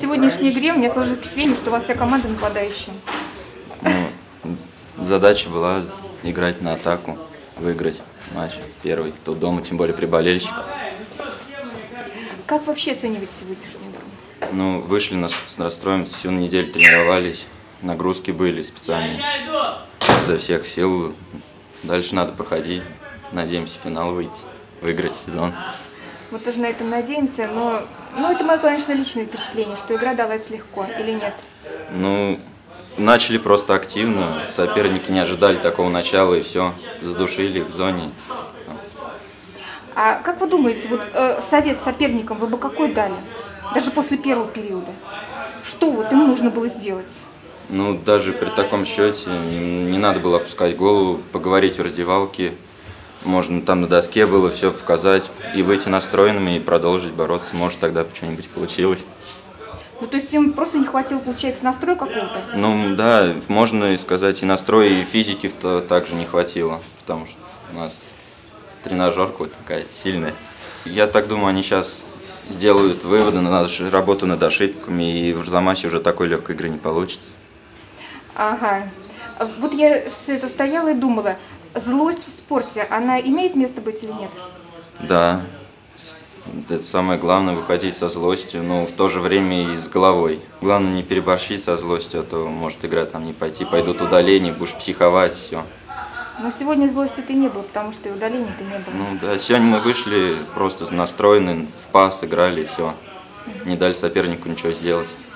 сегодняшней игре у меня сложилось впечатление, что у вас вся команда нападающая. Ну, задача была играть на атаку, выиграть матч первый. Тут дома, тем более при болельщиках. Как вообще оцениваете сегодняшнюю игру? Ну, вышли с настроем, всю неделю тренировались, нагрузки были специальные. За всех сил. Дальше надо проходить. Надеемся, в финал выйти, выиграть сезон. Вот тоже на этом надеемся, но это мое, конечно, личное впечатление, что игра далась легко или нет? Ну, начали просто активно, соперники не ожидали такого начала и все, задушили в зоне. А как вы думаете, вот совет соперникам вы бы какой дали, даже после первого периода? Что вот им нужно было сделать? Ну, даже при таком счете не надо было опускать голову, поговорить в раздевалке. Можно там на доске было все показать и выйти настроенными и продолжить бороться. Может, тогда что-нибудь получилось. Ну, то есть им просто не хватило, получается, настроя какого-то? Ну, да, можно и сказать, и настроя, и физики также не хватило, потому что у нас тренажерка вот такая сильная. Я так думаю, они сейчас сделают выводы на нашу работу над ошибками, и в Арзамасе уже такой легкой игры не получится. Ага. Вот я стояла и думала, злость в спорте, она имеет место быть или нет? Да, это самое главное, выходить со злостью, но в то же время и с головой. Главное не переборщить со злостью, а то может игра там не пойти, пойдут удаления, будешь психовать, все. Но сегодня злости-то не было, потому что и удалений-то не было. Ну да, сегодня мы вышли просто настроены, в пас играли и все. Не дали сопернику ничего сделать.